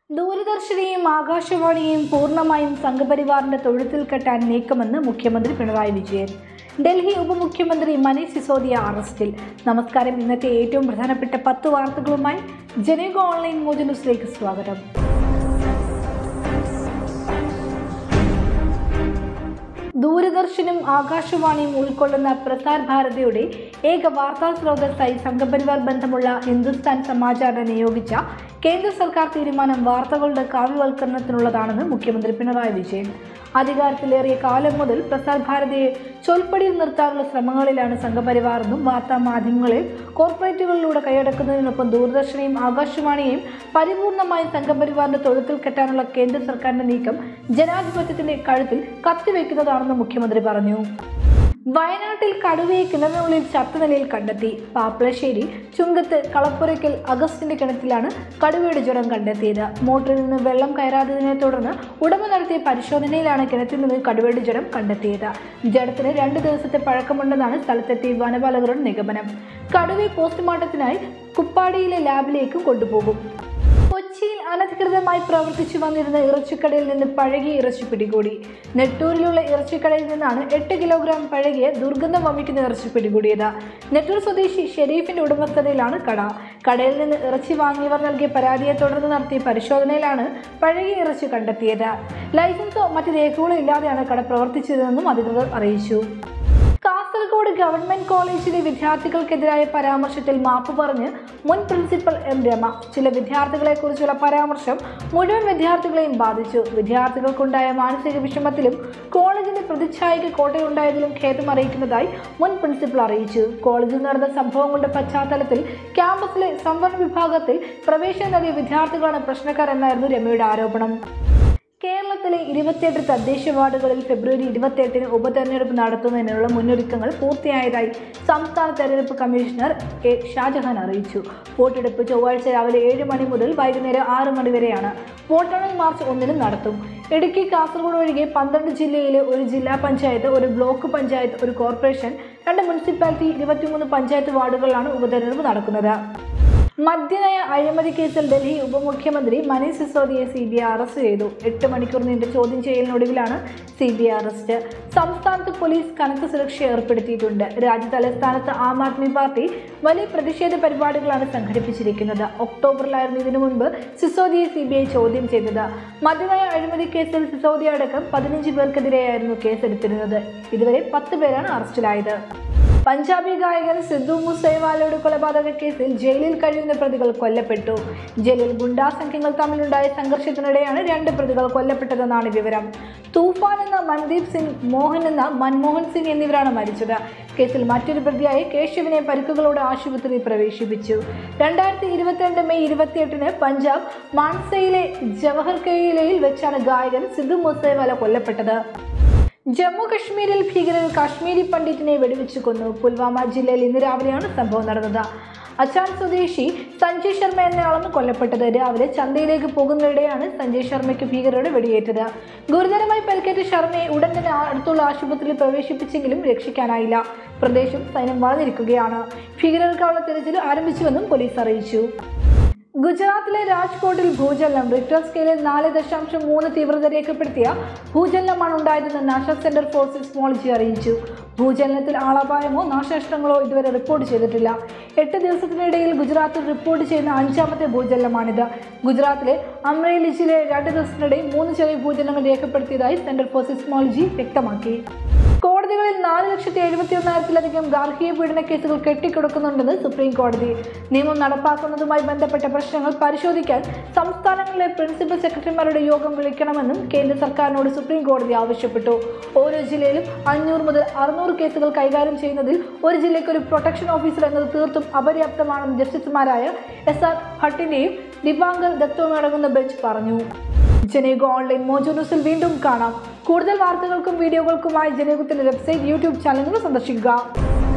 ദൂരദർശനെയും ആകാശവാണിയെയും പൂർണ്ണമായും സംഘപരിവാറിന്റെ തൊഴുത്തിൽ കെട്ടാൻ നീക്കമെന്ന് മുഖ്യമന്ത്രി പിണറായി വിജയൻ. ഡൽഹി ഉപമുഖ്യമന്ത്രി മനീഷ് സിസോദിയ അറസ്റ്റിൽ. നമസ്കാരം. ഇന്നത്തെ ഏറ്റവും പ്രധാനപ്പെട്ട 10 വാർത്തകളുമായി ജനയുഗ ഓൺലൈൻ മോജോ ന്യൂസിലേക്ക് സ്വാഗതം. ദൂരദർശനും ആകാശവാണിയും ഉൾക്കൊള്ളുന്ന പ്രസാർ ഭാരതിയുടെ ഏക വാർത്താ സ്രോതസ്സായി സംഘപരിവാർ ബന്ധമുള്ള ഹിന്ദുസ്ഥാൻ സമാചാറിനെ നിയോഗിച്ച കേന്ദ്ര സർക്കാർ തീരുമാനം വാർത്തകളുടെ കാവ്യവൽക്കരണത്തിനുള്ളതാണെന്ന് മുഖ്യമന്ത്രി പിണറായി വിജയൻ. അധികാരത്തിലേറിയ കാലം മുതൽ പ്രസാർ ഭാരതിയെ ചൊൽപ്പടിയിൽ നിർത്താനുള്ള ശ്രമങ്ങളിലാണ് സംഘപരിവാറെന്നും വാർത്താ മാധ്യമങ്ങളിൽ കോർപ്പറേറ്റുകളിലൂടെ കൈയടക്കുന്നതിനൊപ്പം ദൂരദർശനെയും ആകാശവാണിയെയും പരിപൂർണമായും സംഘപരിവാറിന്റെ തൊഴുത്തിൽ കെട്ടാനുള്ള കേന്ദ്ര സർക്കാരിന്റെ നീക്കം ജനാധിപത്യത്തിന്റെ കഴുത്തിൽ കത്തിവെക്കുന്നതാണെന്ന് മുഖ്യമന്ത്രി പറഞ്ഞു. വയനാട്ടിൽ കടുവയെ കിണറിനുള്ളിൽ ചത്ത നിലയിൽ കണ്ടെത്തി. പാപ്പളശ്ശേരി ചുങ്കത്ത് കളപ്പുരയ്ക്കൽ അഗസ്റ്റിന്റെ കിണറ്റിലാണ് കടുവയുടെ ജഡം കണ്ടെത്തിയത്. മോട്ടറിൽ നിന്ന് വെള്ളം കയറാത്തതിനെ തുടർന്ന് ഉടമ നടത്തിയ പരിശോധനയിലാണ് കിണറ്റിൽ നിന്ന് കടുവയുടെ ജഡം കണ്ടെത്തിയത്. ജഡത്തിന് 2 ദിവസത്തെ പഴക്കമുണ്ടെന്നാണ് സ്ഥലത്തെത്തിയ വനപാലകരുടെ നിഗമനം. കടുവയെ പോസ്റ്റ്മോർട്ടത്തിനായി കുപ്പാടിയിലെ ലാബിലേക്കും കൊണ്ടുപോകും. കൊച്ചിയിൽ അനധികൃതമായി പ്രവർത്തിച്ചു വന്നിരുന്ന ഇറച്ചിക്കടയിൽ നിന്ന് പഴകിയ ഇറച്ചി പിടികൂടി. നെട്ടൂരിലുള്ള ഇറച്ചിക്കടയിൽ നിന്നാണ് 8 കിലോഗ്രാം പഴകിയ ദുർഗന്ധം വമിക്കുന്ന ഇറച്ചി പിടികൂടിയത്. നെട്ടൂർ സ്വദേശി ഷെരീഫിന്റെ ഉടമസ്ഥതയിലാണ് കട. കടയിൽ നിന്ന് ഇറച്ചി വാങ്ങിയവർ നൽകിയ പരാതിയെ തുടർന്ന് നടത്തിയ പരിശോധനയിലാണ് പഴകിയ ഇറച്ചി കണ്ടെത്തിയത്. ലൈസൻസോ മറ്റ് രേഖകളോ ഇല്ലാതെയാണ് കട പ്രവർത്തിച്ചതെന്നും അധികൃതർ അറിയിച്ചു. കാസർഗോഡ് ഗവൺമെന്റ് കോളേജിലെ വിദ്യാർത്ഥികൾക്കെതിരായ പരാമർശത്തിൽ മാപ്പ് പറഞ്ഞ് മുൻ പ്രിൻസിപ്പൽ എം രമ. ചില വിദ്യാർത്ഥികളെക്കുറിച്ചുള്ള പരാമർശം മുഴുവൻ വിദ്യാർത്ഥികളെയും ബാധിച്ചു. വിദ്യാർത്ഥികൾക്കുണ്ടായ മാനസിക വിഷമത്തിലും കോളേജിന്റെ പ്രതിച്ഛായയ്ക്ക് കോട്ടയുണ്ടായതിലും ഖേദം അറിയിക്കുന്നതായി മുൻ പ്രിൻസിപ്പൽ അറിയിച്ചു. കോളേജിൽ നടന്ന സംഭവങ്ങളുടെ പശ്ചാത്തലത്തിൽ ക്യാമ്പസിലെ സംവരണ വിഭാഗത്തിൽ പ്രവേശനം നൽകിയ വിദ്യാർത്ഥികളാണ് പ്രശ്നക്കാർ എന്നായിരുന്നു രമയുടെ ആരോപണം. കേരളത്തിലെ 28 തദ്ദേശ വാർഡുകളിൽ ഫെബ്രുവരി 28-ന് ഉപതെരഞ്ഞെടുപ്പ് നടത്തുന്നതിനുള്ള മുന്നൊരുക്കങ്ങൾ പൂർത്തിയായതായി സംസ്ഥാന തെരഞ്ഞെടുപ്പ് കമ്മീഷണർ എ ഷാജഹാൻ അറിയിച്ചു. വോട്ടെടുപ്പ് ചൊവ്വാഴ്ച രാവിലെ 7 മണി മുതൽ വൈകുന്നേരം 6 മണി വരെയാണ്. വോട്ടെണ്ണൽ മാർച്ച് 1-ന് നടത്തും. ഇടുക്കി, കാസർഗോഡ് ഒഴികെ 12 ജില്ലയിലെ 1 ജില്ലാ panchayat, 1 block panchayat, 1 corporation, 2 municipality, 23 panchayat വാർഡുകളിലാണ് ഉപതെരഞ്ഞെടുപ്പ് നടക്കുന്നത്. മദ്യനയ അഴിമതി കേസിൽ ഡൽഹി ഉപമുഖ്യമന്ത്രി മനീഷ് സിസോദിയെ CBI അറസ്റ്റ് ചെയ്തു. 8 മണിക്കൂർ നീണ്ട ചോദ്യം ചെയ്യലിനൊടുവിലാണ് CBI അറസ്റ്റ്. സംസ്ഥാനത്ത് പോലീസ് കനത്ത സുരക്ഷ ഏർപ്പെടുത്തിയിട്ടുണ്ട്. രാജ്യതലസ്ഥാനത്ത് ആം ആദ്മി പാർട്ടി വലിയ പ്രതിഷേധ പരിപാടികളാണ് സംഘടിപ്പിച്ചിരിക്കുന്നത്. ഒക്ടോബറിലായിരുന്നു ഇതിനു മുൻപ് സിസോദിയെ CBI ചോദ്യം ചെയ്തത്. മദ്യനയ അഴിമതി കേസിൽ സിസോദിയ അടക്കം 15 പേർക്കെതിരെയായിരുന്നു കേസെടുത്തിരുന്നത്. ഇതുവരെ 10 പേരാണ് അറസ്റ്റിലായത്. പഞ്ചാബി ഗായകൻ സിദ്ധു മൂസേവാലയുടെ കൊലപാതക കേസിൽ ജയിലിൽ കഴിയുന്ന പ്രതികൾ കൊല്ലപ്പെട്ടു. ജയിലിൽ ഗുണ്ടാ സംഘങ്ങൾ തമ്മിലുണ്ടായ സംഘർഷത്തിനിടെയാണ് 2 പ്രതികൾ കൊല്ലപ്പെട്ടതെന്നാണ് വിവരം. തൂഫാൻ എന്ന മൻദീപ് സിംഗ്, മോഹൻ എന്ന മൻമോഹൻ സിംഗ് എന്നിവരാണ് മരിച്ചത്. കേസിൽ മറ്റൊരു പ്രതിയായ കേശവിനെ പരിക്കുകളോടെ ആശുപത്രിയിൽ പ്രവേശിപ്പിച്ചു. 2022 മെയ് 28-ന് പഞ്ചാബ് മാൻസയിലെ ജവഹർ കെയിലയിൽ വെച്ചാണ് ഗായകൻ സിദ്ധു മൂസേവാല കൊല്ലപ്പെട്ടത്. ജമ്മു കശ്മീരിൽ ഭീകരർ കാശ്മീരി പണ്ഡിറ്റിനെ വെടിവെച്ചു കൊന്നു. പുൽവാമ ജില്ലയിൽ ഇന്ന് രാവിലെയാണ് സംഭവം നടന്നത്. അച്ചാൻ സ്വദേശി സഞ്ജയ് ശർമ്മ എന്നയാളാണ് കൊല്ലപ്പെട്ടത്. രാവിലെ ചന്തയിലേക്ക് പോകുന്നതിനിടെയാണ് സഞ്ജയ് ശർമ്മയ്ക്ക് ഭീകരരുടെ വെടിയേറ്റത്. ഗുരുതരമായി പരിക്കേറ്റ ശർമ്മയെ ഉടൻ തന്നെ അടുത്തുള്ള ആശുപത്രിയിൽ പ്രവേശിപ്പിച്ചെങ്കിലും രക്ഷിക്കാനായില്ല. പ്രദേശം സൈന്യം വളഞ്ഞിരിക്കുകയാണ്. ഭീകരർക്കായുള്ള തിരച്ചിൽ ആരംഭിച്ചുവെന്നും പോലീസ് അറിയിച്ചു. ഗുജറാത്തിലെ രാജ്കോട്ടിൽ ഭൂചലനം. റിക്ടർ സ്കെയിലിൽ 4.3 തീവ്രത രേഖപ്പെടുത്തിയ ഭൂചലനമാണ് ഉണ്ടായതെന്ന് നാഷണൽ സെന്റർ ഫോർ സിസ്മോളജി അറിയിച്ചു. ഭൂചലനത്തിൽ ആളപായമോ നാശനഷ്ടങ്ങളോ ഇതുവരെ റിപ്പോർട്ട് ചെയ്തിട്ടില്ല. 8 ദിവസത്തിനിടയിൽ ഗുജറാത്തിൽ റിപ്പോർട്ട് ചെയ്യുന്ന 5ാമത്തെ ഭൂചലനമാണിത്. ഗുജറാത്തിലെ അമ്രേലി ജില്ലയിൽ 2 ദിവസത്തിനിടെ 3 ചെറിയ ഭൂചലനങ്ങൾ രേഖപ്പെടുത്തിയതായി സെന്റർ ഫോർ സിസ്മോളജി വ്യക്തമാക്കി. കോടതികളിൽ 4,71,000-ലധികം ഗാർഹിക പീഡന കേസുകൾ കെട്ടിക്കിടക്കുന്നുണ്ടെന്ന് സുപ്രീം കോടതി. നിയമം നടപ്പാക്കുന്നതുമായി ബന്ധപ്പെട്ട പ്രശ്നങ്ങൾ പരിശോധിക്കാൻ സംസ്ഥാനങ്ങളിലെ പ്രിൻസിപ്പൽ സെക്രട്ടറിമാരുടെ യോഗം വിളിക്കണമെന്നും കേന്ദ്ര സർക്കാരിനോട് സുപ്രീം കോടതി ആവശ്യപ്പെട്ടു. ഓരോ ജില്ലയിലും 500 മുതൽ 600 കേസുകൾ കൈകാര്യം ചെയ്യുന്നതിൽ ഒരു ജില്ലയ്ക്ക് ഒരു പ്രൊട്ടക്ഷൻ ഓഫീസർ എന്നത് തീർത്തും അപര്യാപ്തമാണെന്ന് ജസ്റ്റിസുമാരായ SR ഭട്ടിന്റെയും ദിവാങ്കർ ദത്തുവും അടങ്ങുന്ന ബെഞ്ച് പറഞ്ഞു. ജനയുഗ ഓൺലൈൻ മോജോ ന്യൂസിൽ വീണ്ടും കാണാം. കൂടുതൽ വാർത്തകൾക്കും വീഡിയോകൾക്കുമായി ജനയുഗത്തിന്റെ വെബ്സൈറ്റ്, യൂട്യൂബ് ചാനലുകൾ സന്ദർശിക്കുക.